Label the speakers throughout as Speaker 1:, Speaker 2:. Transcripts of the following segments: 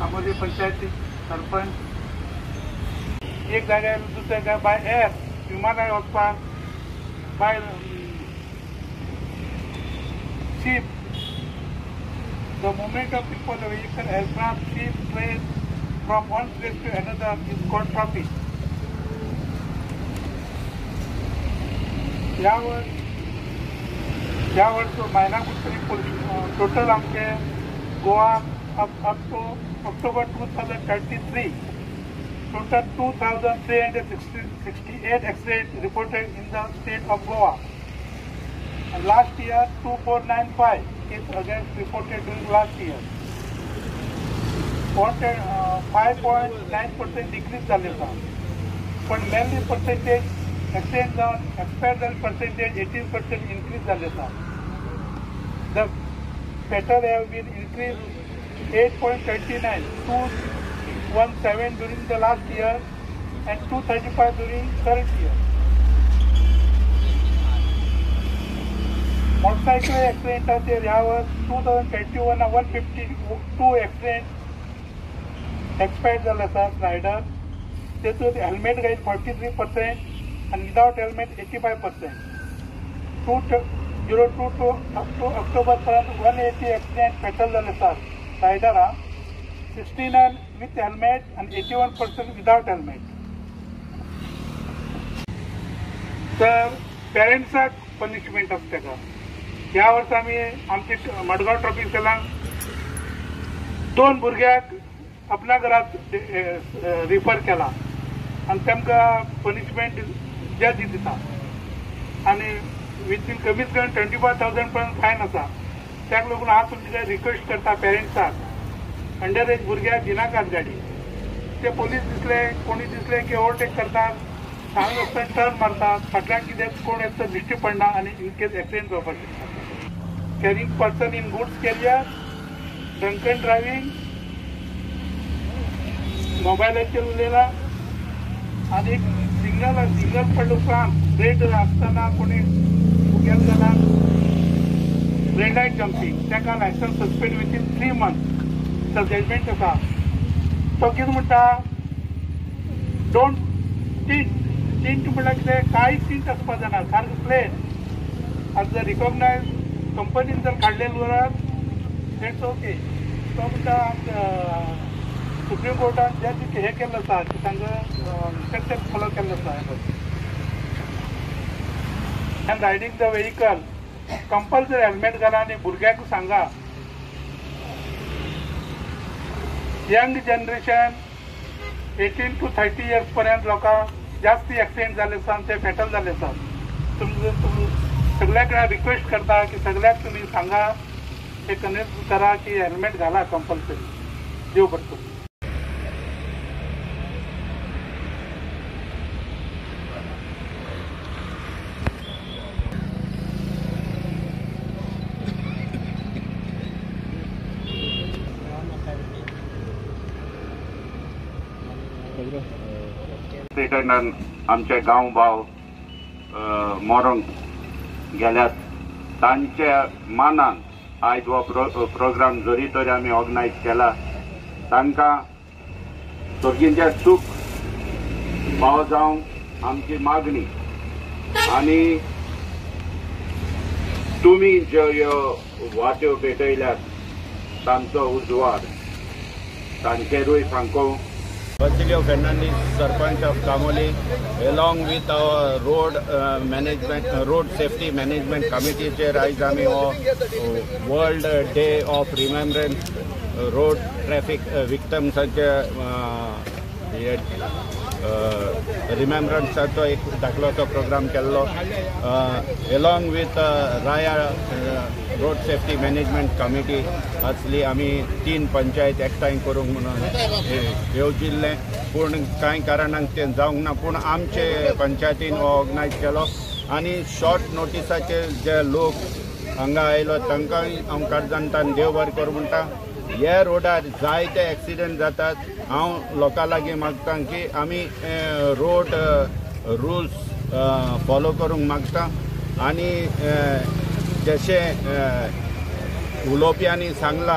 Speaker 1: कामोली पंचायती सरपंच एक जाग्यार दुसऱ्या जाग्यार बाय एअर विमानान वचपाक by ship. The movement of people, vehicle, aircraft, ship, train from one place to another is called traffic. यावर तो महिना टोटल आमचे Goa up to October 2023 total 2,368 accidents reported in the state of Goa. And last year 2495 cases again reported during last year. 5.9% decrease झाले होता. पण mainly percentage accident जाऊन expired percentage 18% increase झाले होता. The fatal have been increased 8.29 217 during the last year and 235 during current year. Motorcycle accident यावर 2021 152 accident expired झाले असतात rider त्यातून हेल्मेट घाईत 43% आणि without helmet 85%. 2022 up to October पर्यंत 180 accident fatal झाले असतात रायडरा 69 with helmet and 81% without helmet. तर पेरेंट्साक पनिशमेंट असते का ह्या वर्सा आम्ही आमची मडगांव ट्रॅफिक सेलान 2 भुरग्याक आपल्या घरात रिफर केला आणि तांकां पनिशमेंट जज दिता आणि विथीन कमीत कमी 25,000 पर्यंत फायन आसा. त्याक लागून हांव तुमचे रिक्वेस्ट करता पेरेंट्साक अंडर एज भुरग्याक दिनाकात गाडी. ते पोलीस दिसले कोणी दिसले की ओवरटेक करतात सांग आसतना टर्न मारतात फाटल्यान कितें कोण येता दिश्टी पडना आणि इन केस एक्सिडेंट जावपाक शकता. Carrying person in goods carrier drunken driving मोबायलाचेर उलयला आणि सिग्नल पडलो उपरांत रेड आसतना कोणी उगेल जाल्यार रेड लायट जम्पिंग ताका license suspend within 3 months. Judgement आसा तो कितें म्हणटा डोंट टिंट म्हळ्यार कितें कांय टिंट आसपाक जायना सारकें प्लेन आज जर रिकॉग्नायज कंपनीन जर काडलेलो जाल्यार इट्स ओके. तो म्हणटा सुप्रीम कोर्टान जज हे केल्लो आसा की तांकां इंस्ट्रक्शन फॉलो केल्लो आसा. And riding the vehicle compulsory helmet घाला आनी भुरग्यांक सांगा. यंग जनरेशन 18 to 30 years पर्यंत लोकां जास्त एक्सिडेंट झाले आसात ते फेटल झाले आसात. सगळ्याक रिक्वेस्ट करता की सगळ्याक तुम्ही सांगा हे कनेक्ट करा की हेल्मेट घाला कंपल्सरी. देव बरें.
Speaker 2: रिटर्नान आमचे गांव भाव मोरोंक गेल्यात तांच्या मानान आयज हो प्रोग्राम जोरी तरी आमी ऑर्गनायज केला. तांकां सोगींचे सूख भाव जावं आमची मागणी आनी तुमी ज्यो ह्यो वाट्यो पेटयल्यात तांचो उजवाड तांचेरूय सांगो.
Speaker 3: Basilio Fernandez, Sarpanch of Kamoli, along with our road safety management committee chair, आमी World Day of Remembrance road traffic victims रिमेम्बरन्साचो एक धाकलोसो प्रोग्राम केल्लो along with Raya road safety management committee असली आमी 3 पंचायत एकठांय करूंक म्हणून येवजिल्ले. पूण कांय कारणांक तें जावंक ना. पूण आमचे पंचायतीन ऑर्गनायज केलो आनी शॉर्ट नोटिसाचेर जे लोक हांगा आयलो तांकांय हांव काळजांतान देव बरें करूं म्हणटा. ह्या रोडार जायते एक्सिडेंट जातात. हांव लोकां लागीं मागता की आमी रोड रुल्स फॉलो करूंक मागता आनी जशें उलोवप्यांनी सांगलां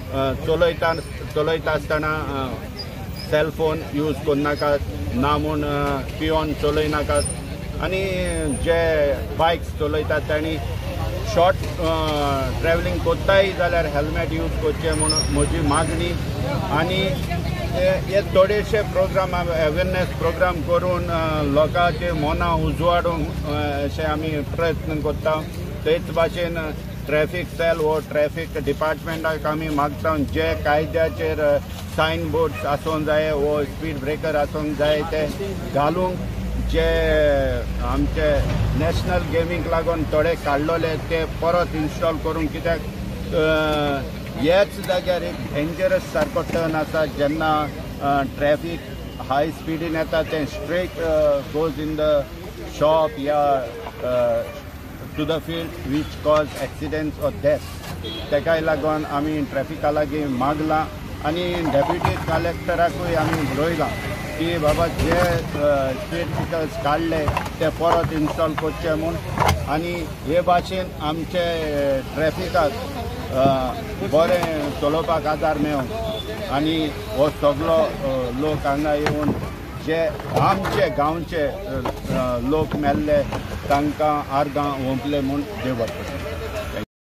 Speaker 3: चलयता आसतना सेल फोन यूज करनाकात ना म्हूण पिवन चलयनाकात आनी जे बायक्स चलयतात तांणी शॉर्ट ट्रॅव्हलिंग कोत्ताय जाल्यार हेल्मेट यूज करचें म्हणून म्हजी मागणी आनी हे थोडेशे प्रोग्राम अवेरनेस प्रोग्राम करून लोकांचे मनां उजवाडूंक अशें आमी प्रयत्न करता तेच भाशेन ट्रॅफिक सेल वो ट्रॅफिक डिपार्टमेंटाक आमी मागता जे कायद्याचेर सायन बोर्ड्स आसूंक जाय वो स्पीड ब्रेकर आसूंक जाय ते घालूंक जे आमचे नॅशनल गेमीक लागून थोडे काडलोले ते परत इन्स्टॉल करून कित्याक ह्याच जाग्यार एक डेंजरस सारको टर्न आसा जेन्ना ट्रॅफिक हाय स्पिडीन येता ते straight goes in the shop या to the field which cause accidents or death तेकाय लागून आमी ट्रॅफिका लागीं मागलां आनी डेप्युटी कलेक्टराकूय आमी बरयलां की बाबा जे स्पीड ब्रेकर्स काडले ते परत इन्स्टॉल करचे म्हूण आनी हे भाशेन आमचे ट्रॅफिकाक बरें चलोवपाक आदार मेळोंक आनी हो सगळो लोक हांगा येवन जे आमचे गांवचे लोक मेल्ले तांकां आर्गां ओंपले म्हूण देव बरें करूं.